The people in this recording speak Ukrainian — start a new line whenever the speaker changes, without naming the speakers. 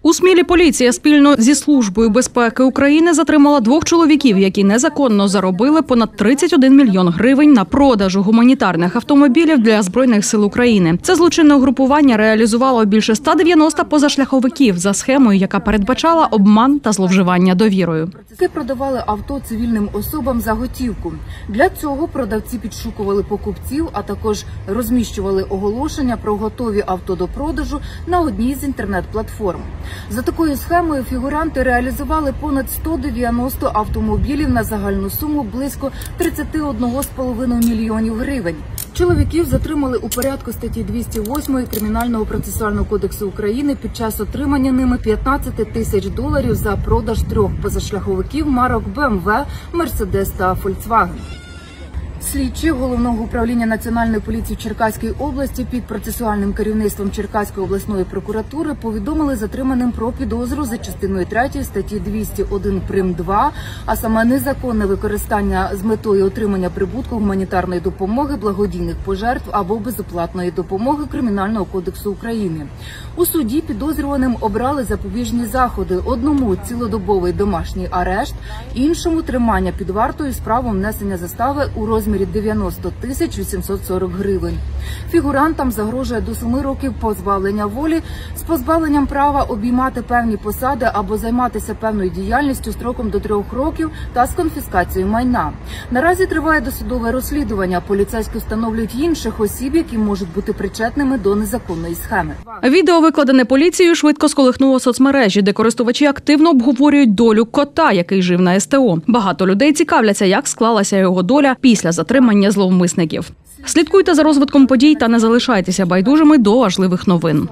У Смілі поліція спільно зі Службою безпеки України затримала 2 чоловіків, які незаконно заробили понад 31 мільйон гривень на продажу гуманітарних автомобілів для Збройних сил України. Це злочинне угрупування реалізувало більше 190 позашляховиків за схемою, яка передбачала обман та зловживання довірою.
Продавали авто цивільним особам за готівку. Для цього продавці підшукували покупців, а також розміщували оголошення про готові авто до продажу на одній з інтернет-платформ. За такою схемою фігуранти реалізували понад 190 автомобілів на загальну суму близько 31,5 мільйонів гривень. Чоловіків затримали у порядку статті 208 Кримінального процесуального кодексу України під час отримання ними 15 тисяч доларів за продаж 3 позашляховиків марок BMW, Mercedes та Volkswagen. Слідчі Головного управління Національної поліції в Черкаській області під процесуальним керівництвом Черкаської обласної прокуратури повідомили затриманим про підозру за частиною 3 статті 201 прим. 2, а саме незаконне використання з метою отримання прибутку гуманітарної допомоги, благодійних пожертв або безоплатної допомоги Кримінального кодексу України. У суді підозрюваним обрали запобіжні заходи: одному – цілодобовий домашній арешт, іншому – тримання під вартою з правом внесення застави у розмірі 90 тисяч 840 гривень. Фігурантам загрожує до 7 років позбавлення волі з позбавленням права обіймати певні посади або займатися певною діяльністю строком до 3 років та з конфіскацією майна. Наразі триває досудове розслідування. Поліцейські встановлюють інших осіб, які можуть бути причетними до незаконної схеми.
Відео, викладене поліцією, швидко сколихнуло соцмережі, де користувачі активно обговорюють долю кота, який жив на СТО. Багато людей цікавляться, як склалася його доля після затримання зловмисників. Слідкуйте за розвитком подій та не залишайтеся байдужими до важливих новин.